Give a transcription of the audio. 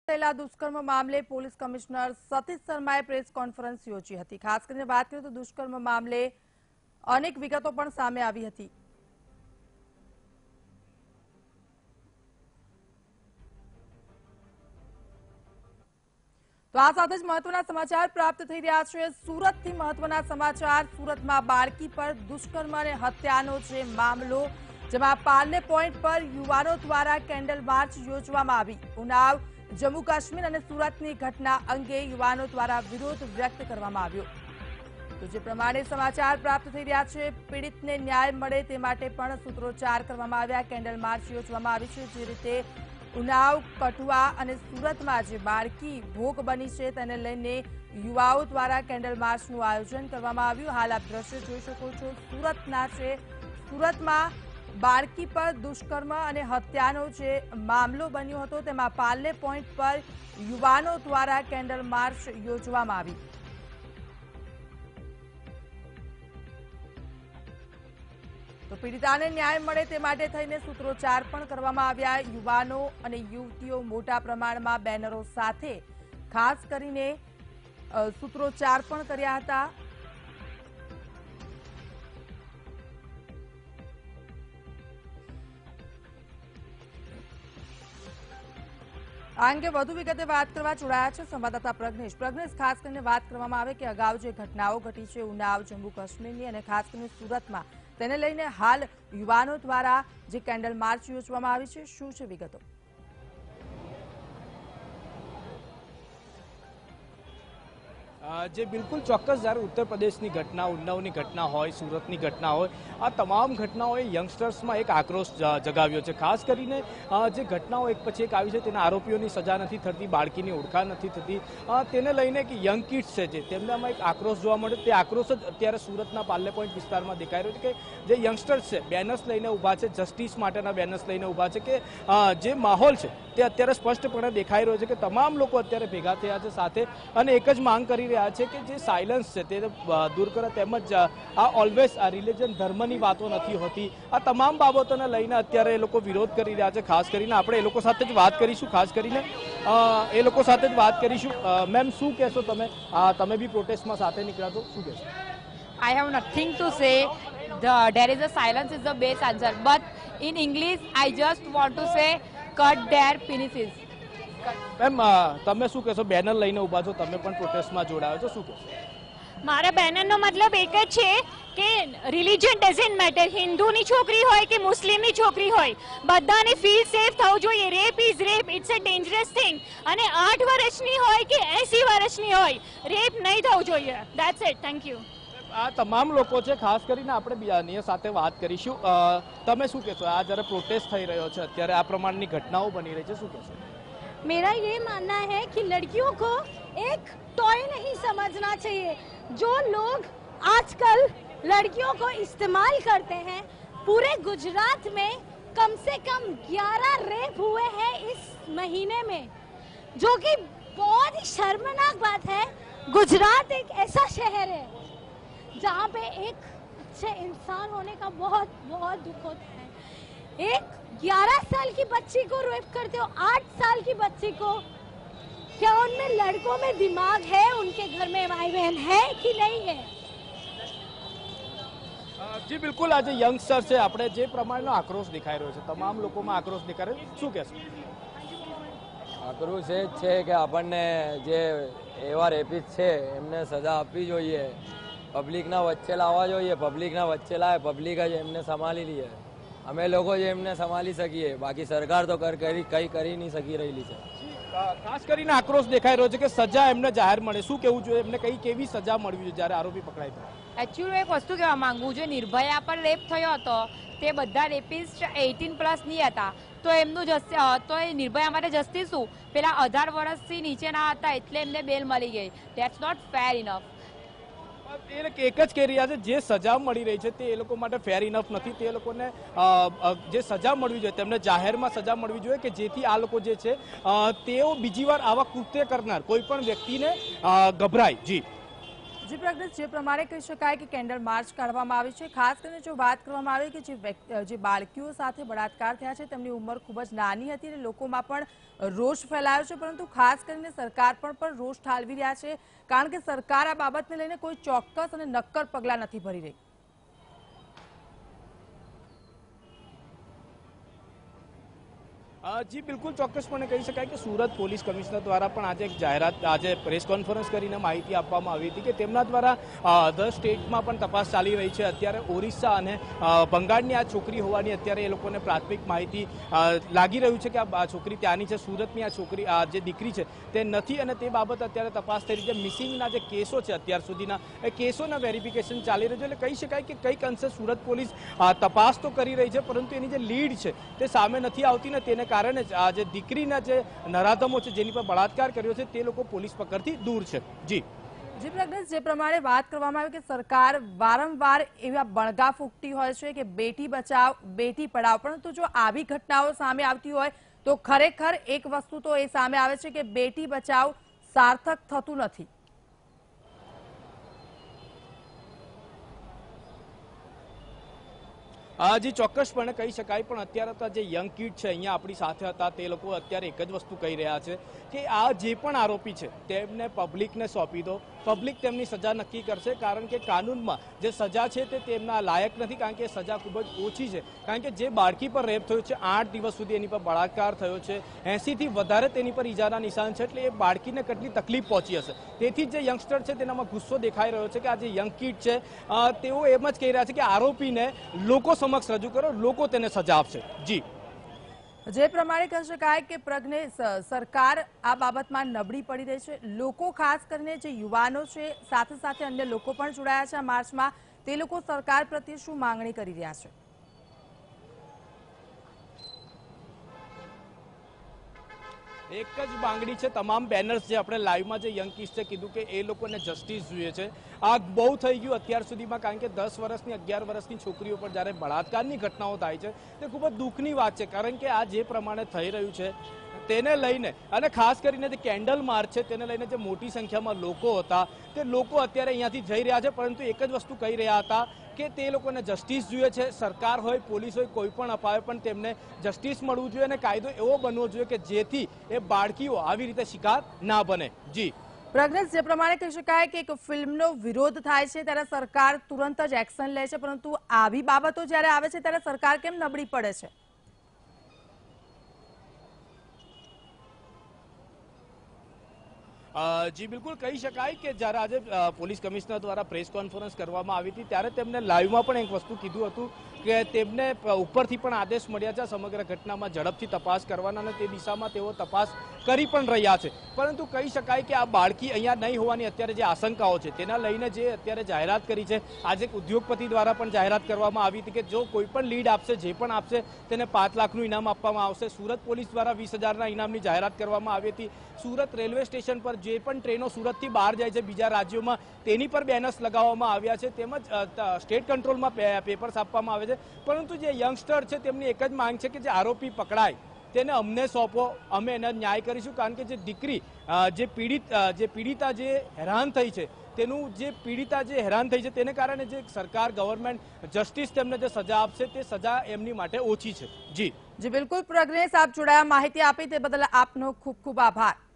થયેલા દુષ્કર્મ મામલે પોલીસ કમિશનર સતીશ શર્માએ પ્રેસ કોન્ફરન્સ યોજી હતી। ખાસ કરીને વાત કરીએ તો દુષ્કર્મ મામલે અનેક વિગતો પણ સામે આવી હતી। તો આ સાથે જ મહત્વના સમાચાર પ્રાપ્ત થઈ રહ્યા છે। સુરતથી મહત્વના સમાચાર। સુરતમાં બાળકી પર દુષ્કર્મ અને હત્યાનો છે મામલો, જેમાં પાર્લે પોઈન્ટ પર યુવાનો દ્વારા કેન્ડલ માર્ચ યોજવામાં આવી। ઉનાવ, જમ્મુ કાશ્મીર અને સુરતની ઘટના અંગે યુવાનો દ્વારા વિરોધ વ્યક્ત કરવામાં આવ્યો। તો જે પ્રમાણે સમાચાર પ્રાપ્ત થઈ રહ્યા છે, પીડિતને ન્યાય મળે તે માટે પણ સૂત્રોચ્ચાર કરવામાં આવ્યા। કેન્ડલ માર્ચ યોજવામાં આવી છે। જે રીતે ઉનાવ, કઠુઆ અને સુરતમાં જે બાળકી ભોગ બની છે તેને લઈને યુવાઓ દ્વારા કેન્ડલ માર્ચનું આયોજન કરવામાં આવ્યું। હાલ આપ દ્રશ્ય જોઈ શકો છો, સુરતના છે। સુરતમાં બાળકી પર દુષ્કર્મ અને હત્યાનો જે મામલો બન્યો હતો, તેમાં પાર્લે પોઈન્ટ પર યુવાનો દ્વારા કેન્ડલ માર્ચ યોજવામાં આવી। તો પીડિતાને ન્યાય મળે તે માટે થઈને સૂત્રોચ્ચાર પણ કરવામાં આવ્યા। યુવાનો અને યુવતીઓ મોટા પ્રમાણમાં બેનરો સાથે ખાસ કરીને સૂત્રોચ્ચાર પણ કર્યા હતા। આ અંગે વધુ વિગતે વાત કરવા જોડાયા છે સંવાદદાતા પ્રજ્ઞેશ। પ્રજ્ઞેશ, ખાસ કરીને વાત કરવામાં આવે કે અગાઉ જે ઘટનાઓ ઘટી છે ઉનાવ, જમ્મુ કાશ્મીરની અને ખાસ કરીને સુરતમાં, તેને લઈને હાલ યુવાનો દ્વારા જે કેન્ડલ માર્ચ યોજવામાં આવી છે, શું છે વિગતો? જે બિલકુલ ચોક્કસ જ્યારે ઉત્તર પ્રદેશની ઘટના, ઉન્નાવની ઘટના હોય, સુરતની ઘટના હોય, આ તમામ ઘટનાઓએ યંગસ્ટર્સમાં એક આક્રોશ જગાવ્યો છે। ખાસ કરીને જે ઘટનાઓ એક પછી એક આવી છે તેના આરોપીઓની સજા નથી થતી, બાળકીની ઓળખાણ નથી થતી, તેને લઈને કે યંગ કિડ્સ છે તેમનામાં એક આક્રોશ જોવા મળે। તે આક્રોશ જ અત્યારે સુરતના પાર્લે પોઈન્ટ વિસ્તારમાં દેખાઈ રહ્યો છે કે જે યંગસ્ટર્સ છે બેનર્સ લઈને ઊભા છે, જસ્ટિસ માટેના બેનર્સ લઈને ઊભા છે, કે જે માહોલ છે તે અત્યારે સ્પષ્ટપણે દેખાઈ રહ્યો છે કે તમામ લોકો અત્યારે ભેગા થયા છે સાથે, અને એક જ માંગ કરી રહ્યા છે કે જે સાયલન્સ છે તે દૂર કરે, તેમજ આ ઓલવેઝ આ રિલિજન, ધર્મની વાતો નથી હોતી, આ તમામ બાબતોને લઈને અત્યારે એ લોકો વિરોધ કરી રહ્યા છે। ખાસ કરીને આપણે એ લોકો સાથે જ વાત કરીશું, ખાસ કરીને એ લોકો સાથે જ વાત કરીશું। મેમ, શું કહેશો તમે? તમે બી પ્રોટેસ્ટમાં સાથે નીકળ્યા તો શું કહેશો? I have nothing to say. There is a silence is the best answer. But in English, I just want to say, cut their penises. Ma'am, તમે શું કહેશો? બેનર લઈને ઊભા છો, તમે પણ પ્રોટેસ્ટમાં જોડાયો છો, શું કહેશો? મારા બેનરનો મતલબ એક જ છે કે રિલિજન ડઝન્ટ મેટર, હિન્દુની છોકરી હોય કે મુસ્લિમની છોકરી હોય, બધાને ફીલ સેફ થવું જોઈએ। Rape is rape, it's a dangerous thing, અને 8 વર્ષની હોય કે 80 વર્ષની હોય, રેપ નહીં થવું જોઈએ। That's it, thank you. આ તમામ લોકો છે, ખાસ કરીને આપણે બીજાની સાથે વાત કરીશું। તમે શું કહેશો? આ જ્યારે પ્રોટેસ્ટ થઈ રહ્યો છે, અત્યારે આ પ્રમાણની ઘટનાઓ બની રહી છે, શું કહેશો? मेरा ये मानना है कि लड़कियों को एक टॉय नहीं समझना चाहिए। जो लोग आजकल लड़कियों को इस्तेमाल करते हैं, पूरे गुजरात में कम से कम 11 रेप हुए हैं इस महीने में, जो कि बहुत ही शर्मनाक बात है। गुजरात एक ऐसा शहर है जहाँ पे एक अच्छे इंसान होने का बहुत बहुत दुख होता है। एक 11 साल की बच्ची को रेप करते हो, 8 साल की बच्ची को, क्या उनमें लड़कों में दिमाग है? उनके घर में भाई बहन है कि नहीं है? જી બિલકુલ, આજે યંગસ્ટર છે, આપણે જે પ્રમાણનો આક્રોશ દેખાઈ રહ્યો છે, તમામ લોકોમાં આક્રોશ દેખાઈ રહ્યો છે, શું કહેશો? આક્રોશ એ જ છે કે આપણને જે એવા રેપિસ્ટ છે એમને સજા આપવી જોઈએ, પબ્લિકના વચ્ચે લાવવા જોઈએ, પબ્લિકના વચ્ચે લાવે, પબ્લિક જ એમને સંભાળી લઈએ, અમે લોકો જ એમને સંભાળી શકીએ, બાકી સરકાર તો કંઈ કરી નહીં શકી રહેલી છે। ખાસ કરીને આક્રોશ દેખાઈ રહ્યો છે કે સજા એમને જાહેર મળે, શું કહેવું જોઈએ? એમને કેવી સજા મળવી જોઈએ જ્યારે આરોપી પકડાય તો? એકચ્યુઅલી એક વસ્તુ કહેવા માંગુ છું, નિર્ભયા પર રેપ થયો હતો, તે બધા રેપિસ્ટ 18+ નહીં હતા, તો એમનું તો એ નિર્ભયા માટે જસ્ટિસ શું? પેલા 18 વર્ષથી નીચેના હતા એટલે એમને બેલ મળી ગઈ। That's not fair enough. એક જ કહી રહ્યા છે, જે સજા મળી રહી છે તે એ લોકો માટે ફેર ઇનફ નથી। તે લોકોને જે સજા મળવી જોઈએ, તેમને જાહેરમાં સજા મળવી જોઈએ કે જેથી આ લોકો જે છે તેઓ બીજી વાર આવા કૃત્ય કરનાર કોઈ પણ વ્યક્તિને ગભરાય। જી જી પ્રજ્ઞેશ, જે પ્રમાણે કહી શકાય કે કેન્ડલ માર્ચ કાઢવામાં આવી છે, ખાસ કરીને જો વાત કરવામાં આવે કે જે બાળકીઓ સાથે બળાત્કાર થયા છે તેમની ઉંમર ખૂબ જ નાની હતી અને લોકોમાં પણ રોષ ફેલાયો છે, પરંતુ ખાસ કરીને સરકાર પણ રોષ ઠાલવી રહ્યા છે, કારણ કે સરકાર આ બાબતને લઈને કોઈ ચોક્કસ અને નક્કર પગલાં નથી ભરી રહી. જી બિલકુલ ચોક્કસપણે કહી શકાય કે સુરત પોલીસ કમિશનર દ્વારા પણ આજે એક જાહેરાત આજે પ્રેસ કોન્ફરન્સ કરીને માહિતી આપવામાં આવી હતી કે તેમના દ્વારા અધર સ્ટેટમાં પણ તપાસ ચાલી રહી છે. અત્યારે ઓરિસ્સા અને બંગાળની આ છોકરી હોવાની અત્યારે એ લોકોને પ્રાથમિક માહિતી લાગી રહ્યું છે કે આ છોકરી ત્યાંની છે. સુરતની આ છોકરી જે દીકરી છે તે નથી અને તે બાબત અત્યારે તપાસ થઈ રહી છે. મિસિંગના જે કેસો છે અત્યાર સુધીના એ કેસોના વેરિફિકેશન ચાલી રહ્યું છે. એટલે કહી શકાય કે કંઈક અંશે સુરત પોલીસ તપાસ તો કરી રહી છે, પરંતુ એની જે લીડ છે તે સામે નથી આવતી ને તેને કારણે આ જે દીકરીના જે નરાધમો છે જેની પર બળાત્કાર કર્યો છે તે લોકો પોલીસ પકડથી દૂર છે. જી પ્રજ્ઞેશ, જે પ્રમાણે વાત કરવામાં આવી કે સરકાર વારંવાર એવા બણગા ફૂંકતી હોય છે કે બેટી બચાવ બેટી પઢાઓ, પરંતુ જો આવી ઘટનાઓ સામે આવતી હોય તો ખરેખર એક વસ્તુ તો એ સામે આવે છે કે બેટી બચાવ સાર્થક થતું નથી. જી ચોક્કસપણે કહી શકાય, પણ અત્યારે તો જે યંગ કિડ છે અહીંયા આપણી સાથે હતા તે લોકો અત્યારે એક જ વસ્તુ કહી રહ્યા છે કે આ જે પણ આરોપી છે તેમને પબ્લિકને સોંપી દો, પબ્લિક તેમની સજા નક્કી કરશે, કારણ કે કાનૂનમાં જે સજા છે તે તેમના લાયક નથી, કારણ કે સજા ખૂબ જ ઓછી છે. કારણ કે જે બાળકી પર રેપ થયો છે, 8 દિવસ સુધી એની પર બળાત્કાર થયો છે, 80થી વધારે તેની પર ઈજાના નિશાન છે, એટલે એ બાળકીને કેટલી તકલીફ પહોંચી હશે. તેથી જે યંગસ્ટર છે તેનામાં ગુસ્સો દેખાઈ રહ્યો છે કે આ જે યંગ કિડ છે તેઓ એમ જ કહી રહ્યા છે કે આરોપીને લોકો સમક્ષ રજૂ કરો, લોકો તેને સજા આપશે. જી જે પ્રમાણે કહી શકાય કે પ્રજ્ઞેશ, સરકાર આ બાબતમાં નબળી પડી રહી છે. લોકો ખાસ કરીને જે યુવાનો છે સાથે સાથે અન્ય લોકો પણ જોડાયા છે આ માર્ચમાં, તે લોકો સરકાર પ્રત્યે શું માંગણી કરી રહ્યા છે? એક જ માંગણી છે. તમામ બેનર્સ જે આપણે લાઈવમાં જે યંગ કિડ્સે કીધું કે એ લોકોને જસ્ટિસ જોઈએ છે. આ બહુ થઈ ગયું અત્યાર સુધીમાં, કારણ કે 10 વર્ષની 11 વર્ષની છોકરીઓ પર જ્યારે બળાત્કારની ઘટનાઓ થાય છે તે ખૂબ જ દુઃખની વાત છે, કારણ કે આ જે પ્રમાણે થઈ રહ્યું છે તેને લઈને અને ખાસ કરીને જે કેન્ડલ માર્ચ છે તેને લઈને જે મોટી સંખ્યામાં લોકો હતા તે લોકો અત્યારે અહીંયાથી જઈ રહ્યા છે, પરંતુ એક જ વસ્તુ કહી રહ્યા હતા કે તે લોકોને જસ્ટિસ જોઈએ છે. સરકાર હોય, પોલીસ હોય, કોઈ પણ અપાવે પણ તેમને જસ્ટિસ મળવું જોઈએ અને કાયદો એવો બનવો જોઈએ કે જેથી એ બાળકીઓ આવી રીતે શિકાર ના બને. જી પ્રજ્ઞેશ, જે પ્રમાણે કહી શકાય કે એક ફિલ્મનો વિરોધ થાય છે ત્યારે સરકાર તુરંત જ એક્શન લે છે, પરંતુ આવી બાબતો જ્યારે આવે છે ત્યારે સરકાર કેમ નબળી પડે છે? જી બિલકુલ કહી શકાય કે જ્યારે આજે પોલીસ કમિશનર દ્વારા પ્રેસ કોન્ફરન્સ કરવામાં આવી હતી ત્યારે તેમને લાઈવમાં પણ એક વસ્તુ કીધું હતું કે તેમને ઉપરથી પણ આદેશ મળ્યા છે સમગ્ર ઘટનામાં ઝડપથી તપાસ કરવાના અને તે દિશામાં તેઓ તપાસ કરી પણ રહ્યા છે. પરંતુ કહી શકાય કે આ બાળકી અહીંયા નહીં હોવાની અત્યારે જે આશંકાઓ છે તેના લઈને જે અત્યારે જાહેરાત કરી છે, આજે ઉદ્યોગપતિ દ્વારા પણ જાહેરાત કરવામાં આવી હતી કે જો કોઈ પણ લીડ આપશે, જે પણ આપશે તેને 5 લાખનું ઇનામ આપવામાં આવશે. સુરત પોલીસ દ્વારા 20,000ના ઇનામની જાહેરાત કરવામાં આવી હતી. સુરત રેલવે સ્ટેશન પર જે પણ ટ્રેનો સુરતથી બહાર જાય છે બીજા રાજ્યોમાં તેની પર બેનર્સ લગાવવામાં આવ્યા છે, તેમજ સ્ટેટ કંટ્રોલમાં પેપર્સ આપવામાં આવે છે. પરંતુ જે યંગસ્ટર છે તેમની એક જ માંગ છે કે જે આરોપી પકડાય તેને અમને સોંપો, અમે એને ન્યાય કરીશું. કારણ કે જે દીકરી જે પીડિતા જે હેરાન થઈ છે તેનું જે પીડિતા જે હેરાન થઈ છે તેને કારણે જે સરકાર ગવર્મેન્ટ જસ્ટિસ તેમને જે સજા આપશે તે સજા એમની માટે ઓછી છે. જી બિલકુલ પ્રજ્ઞેશ, આપ જોડાયા, માહિતી આપી તે બદલ આપનો ખૂબ ખૂબ આભાર.